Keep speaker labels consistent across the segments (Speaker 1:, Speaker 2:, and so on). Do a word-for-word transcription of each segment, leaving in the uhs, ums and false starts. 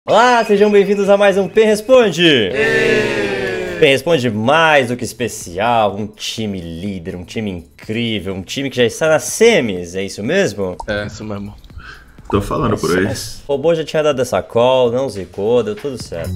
Speaker 1: Olá, sejam bem-vindos a mais um Pen Responde! Pen Responde mais do que especial, um time líder, um time incrível, um time que já está nas semis, é isso mesmo?
Speaker 2: É, isso mesmo.
Speaker 3: Tô falando por aí.
Speaker 1: O robô já tinha dado essa call, não zicou, deu tudo certo.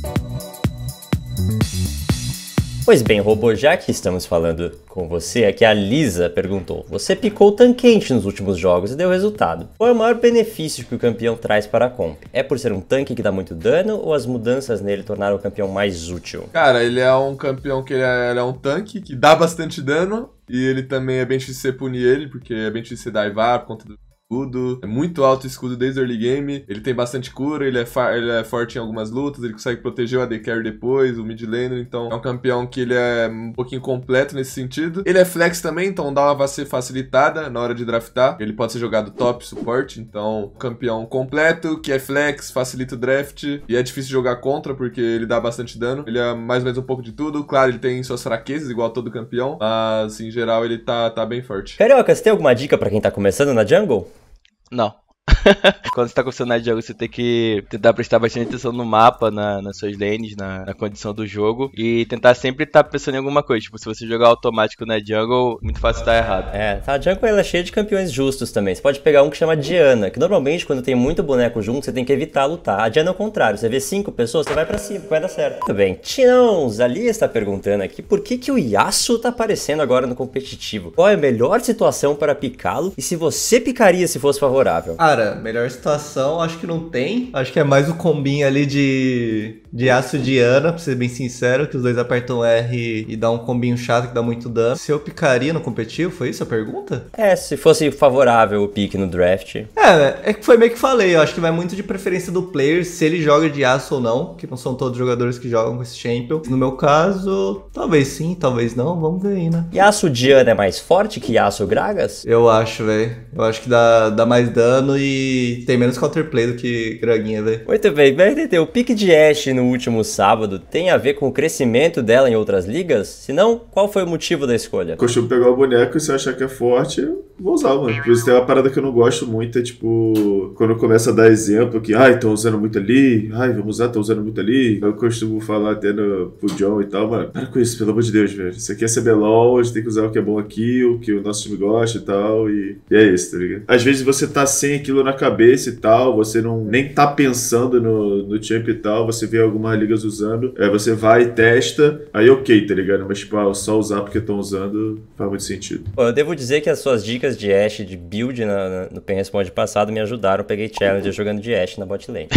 Speaker 1: Pois bem, robô, já que estamos falando com você, aqui a Lisa perguntou: você picou o tanquente nos últimos jogos e deu resultado. Qual é o maior benefício que o campeão traz para a comp? É por ser um tanque que dá muito dano ou as mudanças nele tornaram o campeão mais útil?
Speaker 2: Cara, ele é um campeão que ele é, ele é um tanque que dá bastante dano e ele também é bem difícil você punir ele, porque é bem difícil você divar por conta do escudo, é muito alto o escudo desde o early game, ele tem bastante cura, ele é, ele é forte em algumas lutas, ele consegue proteger o A D Carry depois, o mid laner, então é um campeão que ele é um pouquinho completo nesse sentido. Ele é flex também, então dá uma V C facilitada na hora de draftar, ele pode ser jogado top, suporte, então campeão completo, que é flex, facilita o draft, e é difícil jogar contra porque ele dá bastante dano, ele é mais ou menos um pouco de tudo, claro, ele tem suas fraquezas, igual todo campeão, mas em geral ele tá, tá bem forte.
Speaker 1: Carioca, você tem alguma dica pra quem tá começando na jungle?
Speaker 4: Não. Quando você tá começando na jogo, você tem que tentar prestar bastante atenção no mapa, na, nas suas lanes, na, na condição do jogo. E tentar sempre estar tá pensando em alguma coisa. Tipo, se você jogar automático na jungle, muito fácil estar errado.
Speaker 1: É, a jungle ela é cheia de campeões justos também. Você pode pegar um que chama Diana, que normalmente quando tem muito boneco junto, você tem que evitar lutar. A Diana é o contrário, você vê cinco pessoas, você vai pra cima, vai dar certo. Muito bem, Tinãos, a Lia está perguntando aqui por que, que o Yasuo tá aparecendo agora no competitivo. Qual é a melhor situação para picá-lo e se você picaria se fosse favorável?
Speaker 5: Cara, melhor situação acho que não tem. Acho que é mais o combinho ali de, de Yasuo e Diana, pra ser bem sincero, que os dois apertam R e dá um combinho chato que dá muito dano. Se eu picaria no competitivo, foi isso a pergunta?
Speaker 1: É, se fosse favorável o pique no draft.
Speaker 5: É, é que foi meio que falei, eu acho que vai muito de preferência do player, se ele joga de Yasuo ou não, que não são todos os jogadores que jogam com esse champion. No meu caso, talvez sim, talvez não, vamos ver aí, né?
Speaker 1: Yasuo Diana é mais forte que Yasuo Gragas?
Speaker 5: Eu acho, velho. Eu acho que dá, dá mais dano e tem menos counterplay do que Graguinha, velho.
Speaker 1: Muito bem, vai entender. O pique de Ashe no último sábado tem a ver com o crescimento dela em outras ligas? Se não, qual foi o motivo da escolha?
Speaker 3: Costumo pegar o boneco e se eu achar que é forte, eu vou usar, mano. Por isso tem uma parada que eu não gosto muito, é tipo, quando começa a dar exemplo que, ai, tô usando muito ali, ai, vamos usar, tô usando muito ali. Eu costumo falar até no, pro John e tal, mano, para com isso, pelo amor de Deus, velho. Isso aqui é C B L O L, a gente tem que usar o que é bom aqui, o que o nosso time gosta e tal, e, e é isso, tá ligado? Às vezes você tá sem aquilo na cabeça e tal, você não nem tá pensando no, no champ e tal, você vê algumas ligas usando, aí você vai e testa, aí ok, tá ligado? Mas tipo, ah, só usar porque estão usando faz muito sentido.
Speaker 1: Bom, eu devo dizer que as suas dicas de Ashe, de build na, na, no Pen Responde passado me ajudaram, eu peguei challenge jogando de Ashe na bot lane.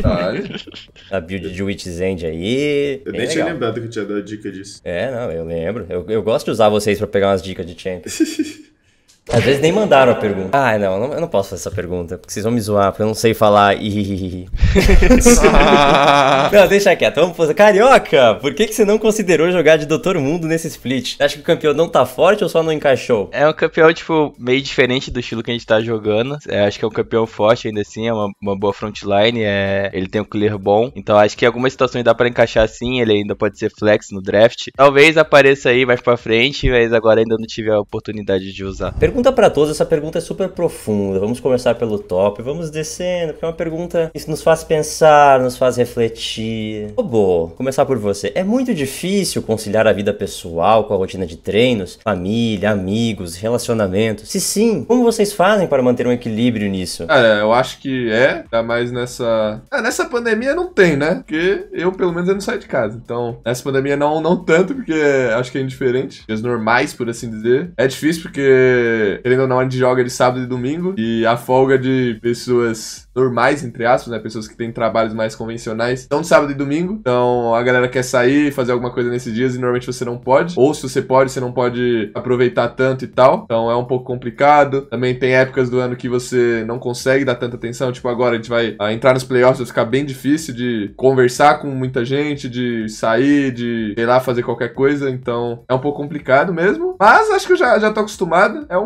Speaker 1: A build de Witch's End aí...
Speaker 3: Eu nem
Speaker 1: legal.
Speaker 3: tinha lembrado que eu tinha dado dica disso.
Speaker 1: É, não, eu lembro. Eu, eu gosto de usar vocês pra pegar umas dicas de champ. Às vezes nem mandaram a pergunta. Ah, não, não, eu não posso fazer essa pergunta, porque vocês vão me zoar, porque eu não sei falar ih. Não, deixa quieto, vamos fazer. Carioca, por que, que você não considerou jogar de doutor Mundo nesse split? Você acha que o campeão não tá forte ou só não encaixou?
Speaker 4: É um campeão, tipo, meio diferente do estilo que a gente tá jogando. É, acho que é um campeão forte ainda assim, é uma, uma boa frontline, é, ele tem um clear bom. Então acho que em algumas situações dá pra encaixar sim, ele ainda pode ser flex no draft. Talvez apareça aí mais pra frente, mas agora ainda não tive a oportunidade de usar.
Speaker 1: Pergunta pra todos, essa pergunta é super profunda. Vamos começar pelo top, vamos descendo, porque é uma pergunta que nos faz pensar, nos faz refletir. Robô, começar por você. É muito difícil conciliar a vida pessoal com a rotina de treinos, família, amigos, relacionamentos? Se sim, como vocês fazem para manter um equilíbrio nisso?
Speaker 2: Cara, eu acho que é, ainda mais nessa... Ah, nessa pandemia não tem, né? Porque eu, pelo menos, eu não saio de casa. Então, nessa pandemia não, não tanto, porque acho que é indiferente. Dias normais, por assim dizer. É difícil porque... querendo ou não, a gente joga de sábado e domingo, e a folga de pessoas normais, entre aspas, né, pessoas que têm trabalhos mais convencionais, estão de sábado e domingo, então a galera quer sair, fazer alguma coisa nesses dias, e normalmente você não pode, ou se você pode, você não pode aproveitar tanto e tal, então é um pouco complicado. Também tem épocas do ano que você não consegue dar tanta atenção, tipo agora a gente vai ah, entrar nos playoffs, vai ficar bem difícil de conversar com muita gente, de sair, de, sei lá, fazer qualquer coisa, então é um pouco complicado mesmo, mas acho que eu já, já tô acostumado. É um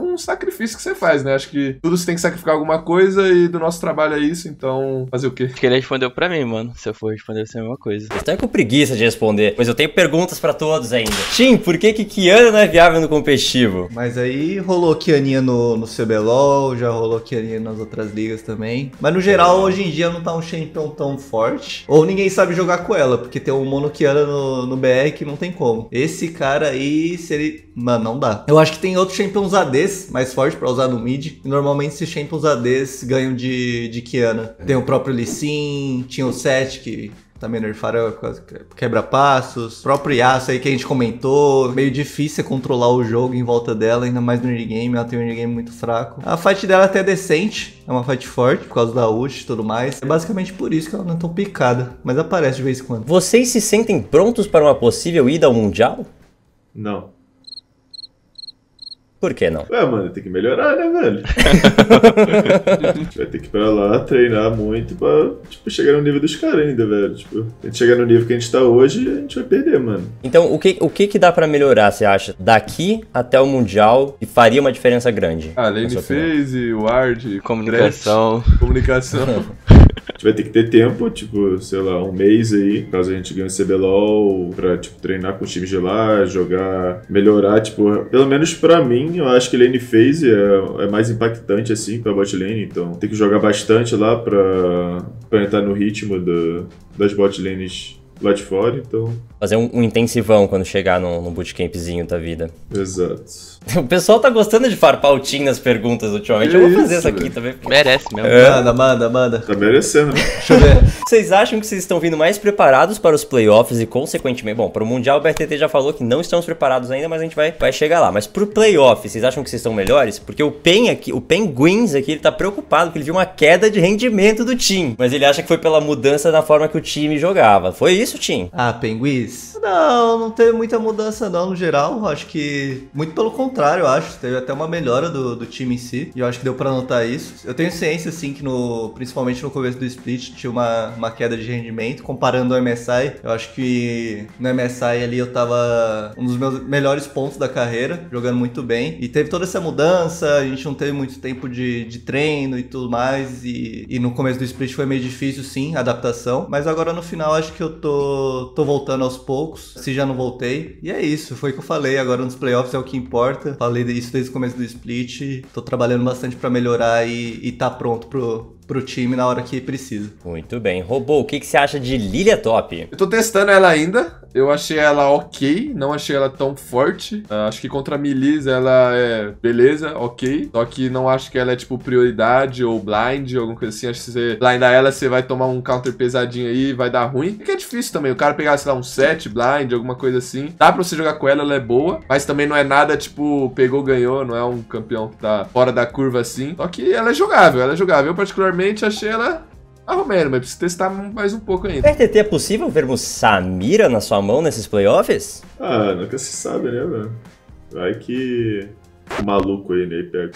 Speaker 2: um sacrifício que você faz, né? Acho que tudo você tem que sacrificar alguma coisa e do nosso trabalho é isso, então fazer o quê?
Speaker 4: Acho que ele respondeu pra mim, mano. Se eu for responder, vai ser a mesma coisa.
Speaker 1: Eu tô com preguiça de responder, pois eu tenho perguntas pra todos ainda. Tim, por que que Kiana não é viável no competitivo?
Speaker 5: Mas aí rolou Kianinha no, no C B L O L, já rolou Kianinha nas outras ligas também. Mas no geral, hoje em dia não tá um champion tão forte. Ou ninguém sabe jogar com ela, porque tem um mono Kiana no, no B R que não tem como. Esse cara aí, se ele... Mano, não dá. Eu acho que tem outros champions A Ds mais fortes pra usar no mid. E normalmente esses champions A Ds ganham de, de Kiana. Tem o próprio Lee Sin, tinha o Seth que... também nerfaram quebra-passos. O próprio Yasuo aí que a gente comentou. Meio difícil é controlar o jogo em volta dela, ainda mais no early game. Ela tem um early game muito fraco. A fight dela é até decente. É uma fight forte por causa da ult e tudo mais. É basicamente por isso que ela não é tão picada. Mas aparece de vez em quando.
Speaker 1: Vocês se sentem prontos para uma possível ida ao Mundial?
Speaker 3: Não.
Speaker 1: Por que não?
Speaker 3: Ué, mano, tem que melhorar, né, velho? Vai ter que ir pra lá, treinar muito pra, tipo, chegar no nível dos caras ainda, velho. Tipo, se a gente chegar no nível que a gente tá hoje, a gente vai perder, mano.
Speaker 1: Então, o que, o que que dá pra melhorar, você acha? Daqui até o Mundial, que faria uma diferença grande?
Speaker 2: Ah, lane phase, ward,
Speaker 4: Comunicação.
Speaker 2: Threat, comunicação.
Speaker 3: A gente vai ter que ter tempo, tipo, sei lá, um mês aí, caso a gente ganhe o C B L O L, pra, tipo, treinar com os times de lá, jogar, melhorar, tipo, pelo menos pra mim, eu acho que lane phase é, é mais impactante, assim, pra bot lane, então tem que jogar bastante lá pra, pra entrar no ritmo do, das bot lanes lá de fora, então...
Speaker 1: Fazer um, um intensivão quando chegar no, no bootcampzinho da vida.
Speaker 3: Exato.
Speaker 1: O pessoal tá gostando de farpar o Tim nas perguntas ultimamente.
Speaker 3: Que
Speaker 1: eu vou
Speaker 3: isso,
Speaker 1: fazer essa aqui
Speaker 3: velho.
Speaker 1: também.
Speaker 4: Merece mesmo.
Speaker 5: Manda, manda, manda.
Speaker 3: Tá merecendo, né?
Speaker 5: Deixa eu ver.
Speaker 1: Vocês acham que vocês estão vindo mais preparados para os playoffs e, consequentemente... Bom, para o Mundial, o B R T T já falou que não estamos preparados ainda, mas a gente vai, vai chegar lá. Mas pro playoff, vocês acham que vocês estão melhores? Porque o Pen aqui, o Penguins aqui, ele tá preocupado porque ele viu uma queda de rendimento do time. Mas ele acha que foi pela mudança na forma que o time jogava. Foi isso, Tim?
Speaker 5: Ah, Penguins? Não, não teve muita mudança não, no geral. Acho que, muito pelo contrário, eu acho. Teve até uma melhora do, do time em si. E eu acho que deu pra notar isso. Eu tenho ciência, assim, que no, principalmente no começo do split, tinha uma, uma queda de rendimento. Comparando ao M S I, eu acho que no M S I ali eu tava um dos meus melhores pontos da carreira, jogando muito bem. E teve toda essa mudança, a gente não teve muito tempo de, de treino e tudo mais. E, e no começo do split foi meio difícil, sim, a adaptação. Mas agora no final acho que eu tô, tô voltando aos poucos, se já não voltei. E é isso, foi o que eu falei. Agora nos playoffs é o que importa. Falei isso desde o começo do split. Tô trabalhando bastante pra melhorar e, e tá pronto pro... pro time na hora que precisa.
Speaker 1: Muito bem. Robô, o que, que você acha de Lilia Top?
Speaker 2: Eu tô testando ela ainda. Eu achei ela ok, não achei ela tão forte. Uh, acho que contra a Melis ela é beleza, ok. Só que não acho que ela é tipo prioridade ou blind, ou alguma coisa assim. Acho que se você blindar ela, você vai tomar um counter pesadinho aí e vai dar ruim. Porque é difícil também. O cara pegar, sei lá, um set blind, alguma coisa assim. Dá pra você jogar com ela, ela é boa. Mas também não é nada tipo, pegou, ganhou. Não é um campeão que tá fora da curva assim. Só que ela é jogável, ela é jogável. Eu particularmente achei ela... Ah, Romero, mas preciso testar mais um pouco ainda.
Speaker 1: B R T T, é possível vermos Samira na sua mão nesses playoffs?
Speaker 3: Ah, nunca se sabe, né, velho? Vai que o maluco aí, né, pega.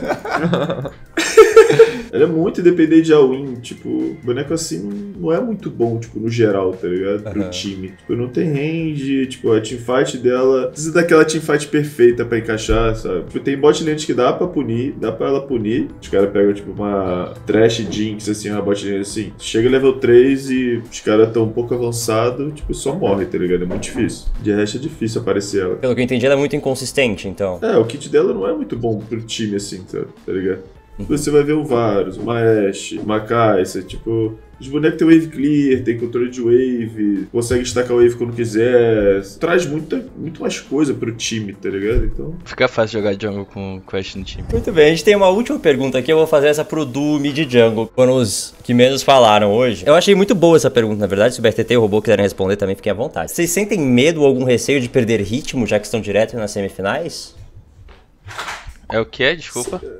Speaker 3: Ela é muito dependente de all-in, tipo, boneco assim não é muito bom, tipo, no geral, tá ligado? Pro
Speaker 1: Uhum.
Speaker 3: time. Tipo, não tem range, tipo, a teamfight dela precisa daquela teamfight perfeita pra encaixar, sabe? Tipo, tem bot lane que dá pra punir, dá pra ela punir. Os caras pegam, tipo, uma Trash Jinx, assim, uma bot lane assim. Chega level três e os caras tão um pouco avançados, tipo, só morre, tá ligado? É muito difícil. De resto é difícil aparecer ela.
Speaker 1: Pelo que eu entendi, ela é muito inconsistente, então.
Speaker 3: É, o kit dela não é muito bom pro time, assim, sabe? Tá ligado? Você vai ver o Varus, uma Ashe, uma Kai'Sa, tipo... Os bonecos tem wave clear, tem controle de wave, consegue destacar wave quando quiser. Traz muita, muito mais coisa pro time, tá ligado? Então...
Speaker 4: Fica fácil jogar jungle com Quest no time.
Speaker 1: Muito bem, a gente tem uma última pergunta aqui, eu vou fazer essa pro Du Mid Jungle, foram os que menos falaram hoje. Eu achei muito boa essa pergunta, na verdade, se o B R T T e o Robô quiserem responder também, fiquem à vontade. Vocês sentem medo ou algum receio de perder ritmo, já que estão direto nas semifinais?
Speaker 4: É o que? Desculpa.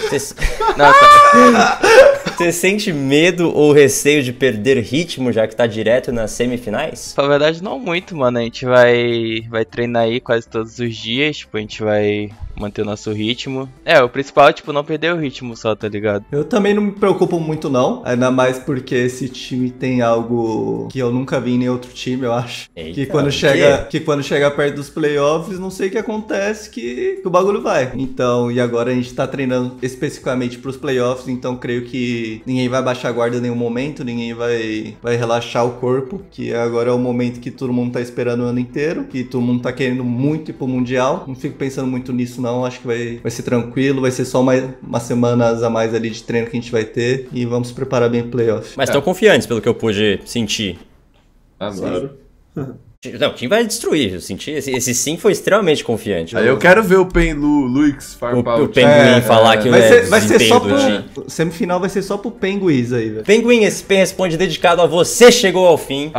Speaker 1: Você...
Speaker 4: Não, tá...
Speaker 1: Você sente medo ou receio de perder ritmo, já que tá direto nas semifinais?
Speaker 4: Na verdade, não muito, mano. A gente vai, vai treinar aí quase todos os dias. Tipo, a gente vai manter o nosso ritmo. É, o principal é, tipo, não perder o ritmo só, tá ligado?
Speaker 5: Eu também não me preocupo muito, não. Ainda mais porque esse time tem algo que eu nunca vi em nenhum outro time, eu acho.
Speaker 1: Eita,
Speaker 5: que, quando
Speaker 1: o
Speaker 5: chega, que quando chega perto dos playoffs, não sei o que acontece, que, que o bagulho vai. Então, e agora a gente tá treinando especificamente pros playoffs, então creio que ninguém vai baixar a guarda em nenhum momento, ninguém vai, vai relaxar o corpo, que agora é o momento que todo mundo tá esperando o ano inteiro, que todo mundo tá querendo muito ir pro Mundial. Não fico pensando muito nisso, não. Acho que vai, vai ser tranquilo, vai ser só mais, umas semanas a mais ali de treino que a gente vai ter e vamos se preparar bem pro playoff.
Speaker 1: Mas estão confiantes, pelo que eu pude sentir.
Speaker 2: Ah,
Speaker 3: Claro.
Speaker 1: Não, o time vai destruir, eu senti. Esse, esse sim foi extremamente confiante.
Speaker 2: Aí eu quero ver o Pen Lu, Luix
Speaker 1: O,
Speaker 2: farpar
Speaker 1: o
Speaker 2: o time.
Speaker 1: Penguin
Speaker 5: É,
Speaker 1: falar que
Speaker 5: Vai
Speaker 1: é
Speaker 5: ser, vai ser
Speaker 1: desempenho
Speaker 5: só
Speaker 1: do time.
Speaker 5: pro... Semifinal vai ser só pro Penguins aí, velho.
Speaker 1: Penguin, esse pen responde dedicado a você, chegou ao fim.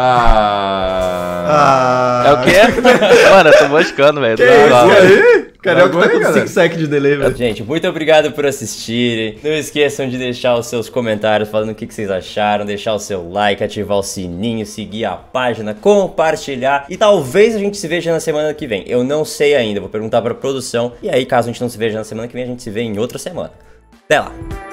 Speaker 2: Ah.
Speaker 5: Ah...
Speaker 4: É o quê? Mano, eu tô moscando, velho.
Speaker 5: Que
Speaker 4: Tô
Speaker 5: isso,
Speaker 4: zoado.
Speaker 2: aí?
Speaker 5: Carioca tá
Speaker 2: Agora,
Speaker 5: com
Speaker 2: galera.
Speaker 5: cinco sec de delay, velho.
Speaker 1: Gente, muito obrigado por assistirem. Não esqueçam de deixar os seus comentários falando o que que vocês acharam, deixar o seu like, ativar o sininho, seguir a página, compartilhar. E talvez a gente se veja na semana que vem. Eu não sei ainda, vou perguntar pra produção. E aí, caso a gente não se veja na semana que vem, a gente se vê em outra semana. Até lá!